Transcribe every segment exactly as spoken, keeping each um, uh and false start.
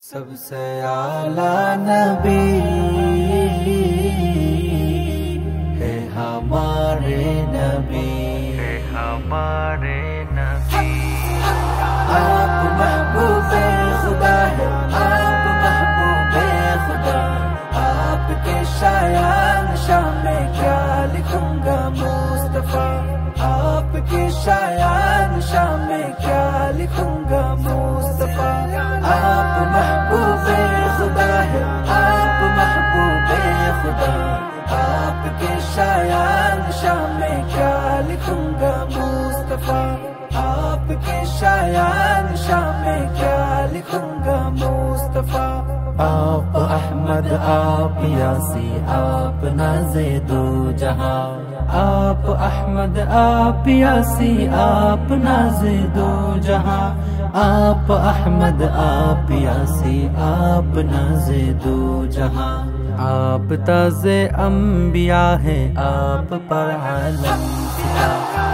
سب سے اعلیٰ نبی ہے ہمارے نبی، ہے ہمارے نبی۔ آپ محبوب خدا ہے، آپ محبوب خدا، آپ کے شایان شان میں کیا لکھوں گا مصطفیٰ، آپ کے شایان شان میں کیا لکھوں گا مصطفیٰ۔ آپ محبوب خدا ہے، آپ محبوب خدا، آپ کے شایان شان میں کیا لکھوں گا مصطفیٰ، آپ کے شایان شان میں کیا لکھوں گا مصطفیٰ۔ آپ احمد، آپ یاسی، آپ نازِ دو جہاں، آپ احمد، آپ یاسی، آپ نازِ دو جہاں، آپ احمد، آپ یاسی، آپ نازِ دو جہاں۔ آپ تاج انبیاء ہے، آپ پر عالم فدا،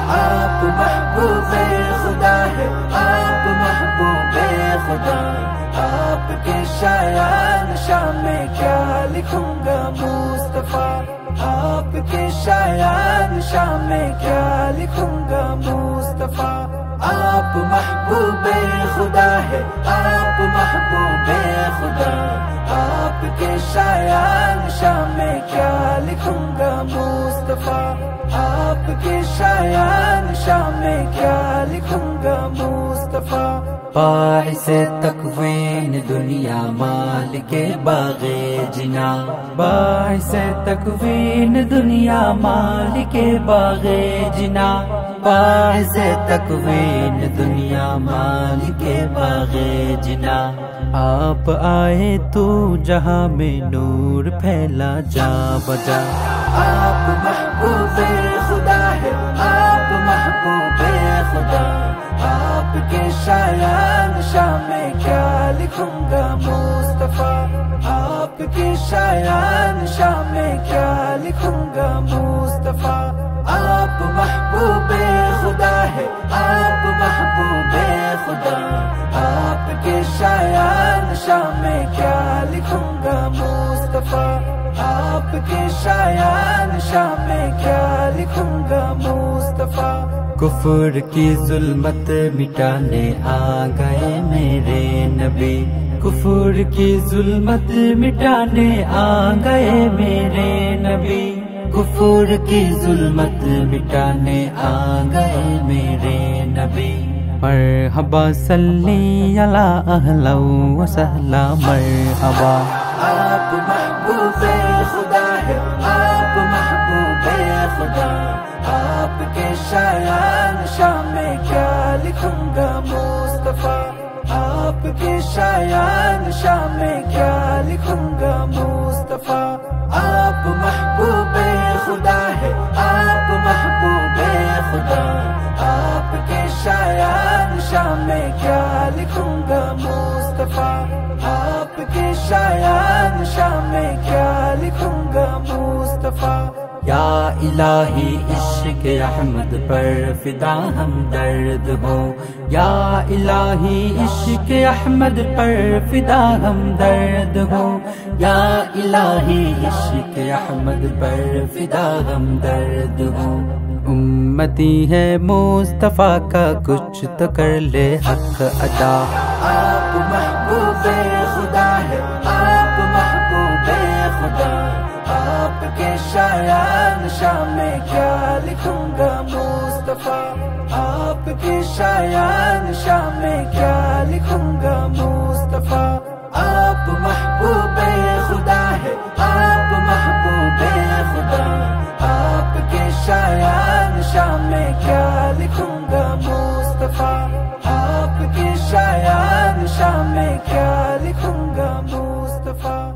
آپ محبوب خدا ہے، آپ محبوب خدا، آپ کے شایان شان میں کیا لکھوں گا مصطفیٰ، آپ کے شایان شان میں کیا لکھوں گا مصطفیٰ۔ آپ محبوب خدا ہے، آپ محبوب خدا، آپ کے شایان شان میں کیا لکھوں گا مصطفیٰ، آپ کے شایان شان میں کیا لکھوں گا مصطفیٰ۔ باعث تکوین دنیا، مالک باغ جنا، باعث تکوین دنیا، مالک باغ جنا، باعث تکوین دنیا، مالک باغ جنا۔ آپ آئے تو جہاں میں نور پھیلا جا بجا، آپ محبوب خدا ہے، آپ محبوب خدا، آپ کے شایان شان میں کیا لکھوں گا مصطفیٰ، آپ کے شایان شان میں کیا لکھوں گا مصطفیٰ۔ آپ محبوب خدا ہے، آپ محبوب خدا، آپ کے شایان شان میں کیا لکھوں گا مصطفیٰ، آپ کے شایان شان میں کیا لکھوں گا مصطفیٰ۔ کفر کی ظلمت مٹانے آ گئے میرے نبی، کفر کی ظلمت مٹانے آ گئے میرے نبی، کفر کی ظلمت مٹانے آ گئے میرے نبی۔ مرحبا صلی علی اہلا و سہلا مرحبا۔ آپ محبوب خدا ہے، آپ محبوب خدا، آپ کے شایان شان میں کیا لکھوں گا مصطفیٰ، آپ کے شایان شان میں کیا لکھوں گا مصطفیٰ۔ آپ محبوب خدا ہے، آپ محبوب خدا، آپ کے شایان شان میں کیا لکھوں گا مصطفیٰ، آپ کے شایان شان میں کیا لکھوں گا مصطفیٰ۔ یا الہی عشق احمد پر فدا ہم درد ہو، یا الہی عشق احمد پر فدا ہم درد ہو، یا الہی عشق احمد پر فدا ہم درد ہو۔ امتی ہے مصطفیٰ کا، کچھ تو کر لے حق ادا۔ آپ محبوب خدا ہے، آپ محبوب خدا، آپ کے شایان شان میں کیا لکھوں گا مصطفیٰ، آپ کے شایان شان میں کیا لکھوں گا مصطفیٰ۔ آپ محبوب خدا ہے، آپ محبوب خدا، آپ کے شایان شان میں کیا لکھوں گا مصطفیٰ، آپ کے شایان شان میں کیا لکھوں گا مصطفیٰ۔